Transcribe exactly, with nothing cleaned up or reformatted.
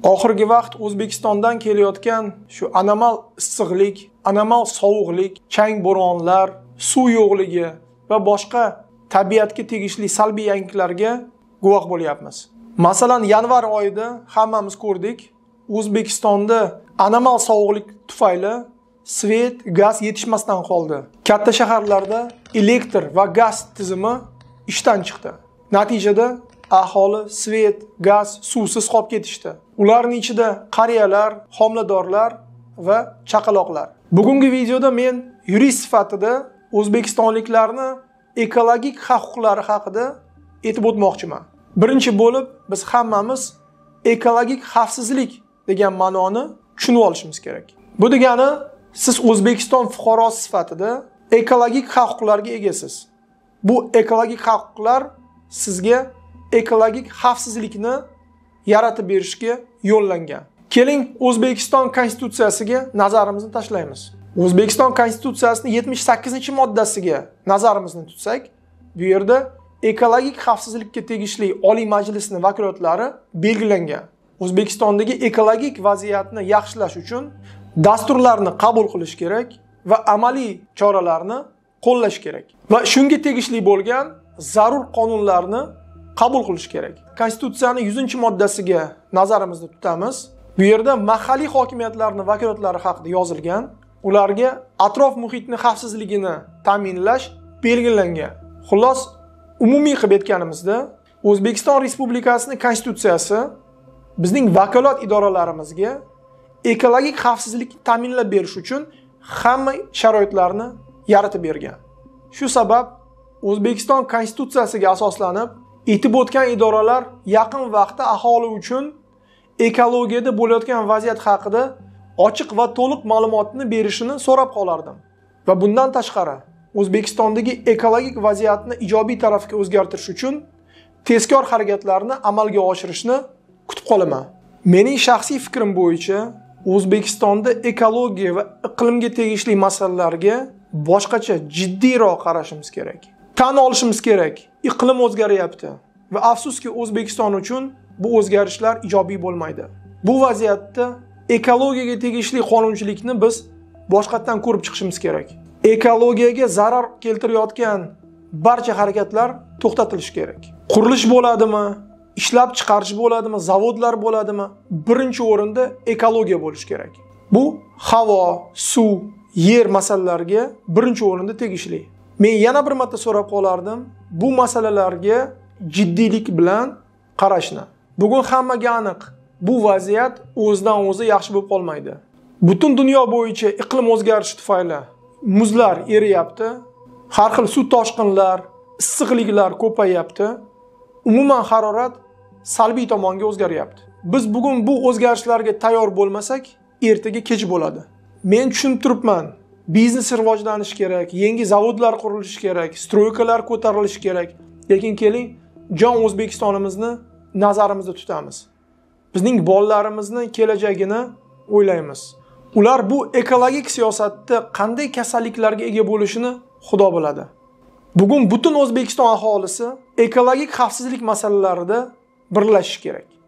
Oxirgi vaqt O'zbekistondan kelayotgan shu anomal issiqlik, anomal sovuqlik, chang bo'ronlar, suv yo'qligi va boshqa tabiatga tegishli salbiy yangiliklarga guvoh bo'lyapmiz. Masalan, yanvar oyida hammamiz ko'rdik, O'zbekistonda anomal sovuqlik tufayli svet, gaz yetishmasdan qoldi. Katta shaharlarda elektr va gaz tizimi ishdan chiqdi. Natijada aholi svet, gaz, suvsiz qolib ketishdi. Ularning ichida qariyalar, homiladorlar va chaqaloqlar. Bugungi videoda men yurist sifatida o'zbekistonliklarni ekologik huquqlari haqida aytib o'tmoqchiman. Birinchi bo'lib biz hammamiz ekologik xavfsizlik degan ma'noni tushunib olishimiz kerak. Bu degani siz O'zbekiston fuqarosi sifatida ekologik huquqlarga egasiz. Bu ekologik huquqlar sizga ekologik xavfsizlikni yaratib berishga yo'llangan. Keling, O'zbekiston konstitutsiyasiga nazarimizni tashlaymiz. O'zbekiston konstitutsiyasining yetmish sakkizinchi moddasiga nazarimizni tutsak, bu yerda ekologik xavfsizlikka tegishli Oliy Majlisning vakolatlari belgilangan. O'zbekistondagi ekologik vaziyatni yaxshilash uchun dasturlarni qabul qilish kerak va amaliy choralarni qo'llash kerak. Va shunga tegishli bo'lgan zarur qonunlarni qabul qilish kerak. Konstitutsiyaning yuzinchi moddasiga nazarimizni tutamiz. Bu yerda mahalliy hokimiyatlarning vakolatlari haqida yozilgan. Ularga atrof muhitning xavfsizligini ta'minlash belgilangan. Xullas, umumiy qilib aytganimizda, O'zbekiston Respublikasining konstitutsiyasi bizning vakolat idoralarimizga ekologik xavfsizlikni ta'minlab berish uchun hamma sharoitlarni yaratib bergan. Shu sabab O'zbekiston konstitutsiyasiga asoslanib, etib o'tgan idoralar yaqin vaqtda aholi uchun ekologiyada bo'layotgan vaziyat haqida ochiq va to'liq ma'lumotni berishini so'rab qolardim. Va bundan tashqari, O'zbekistondagi ekologik vaziyatni ijobiy tarafga o'zgartirish uchun tezkor harakatlarni amalga oshirishni kutib qolaman. Mening shaxsiy fikrim bo'yicha, O'zbekistonda ekologiya va iqlimga tegishli masalalarga boshqacha jiddiyroq qarashimiz kerak. Tan olishimiz kerak, iqlim o'zgaryapti va afsuski O'zbekiston uchun bu o'zgarishlar ijobiy bo'lmaydi. Bu vaziyatda ekologiyaga tegishli qonunchilikni biz boshqatdan ko'rib chiqishimiz kerak. Ekologiyaga zarar keltirayotgan barcha harakatlar to'xtatilishi kerak. Qurilish bo'ladimi, ishlab chiqarish bo'ladimi, zavodlar bo'ladimi, birinchi o'rinda ekologiya bo'lishi kerak. Bu havo, suv, yer masalalariga birinchi o'rinda tegishli. Men yana bir marta so'rab qolardim, bu masalalarga jiddiylik bilan qarashni. Bugun hammaga aniq, bu vaziyat o'zidan o'zi yaxshi bo'lib qolmaydi. Butun dunyo bo'yicha iqlim o'zgarishi tufayli muzlar eriyapti, har xil suv toshqinlar, issiqliklar ko'payapti. Umuman harorat salbiy tomonga o'zgaryapti. Biz bugun bu o'zgarishlarga tayyor bo'lmasak, ertaga kech bo'ladi. Men tushunib turibman, biznes rivojlanishi kerak, yangi zavodlar qurilishi kerak, stroykalar ko'tarilishi kerak. Lekin keling, jon O'zbekistonimizni nazarimizda tutamiz. Bizning bolalarimizni kelajagini o'ylaymiz. Ular bu ekologik siyosatda qanday kasalliklarga ega bo'lishini Xudo biladi. Bugun butun O'zbekiston aholisi ekologik xavfsizlik masalalarida birlashish kerak.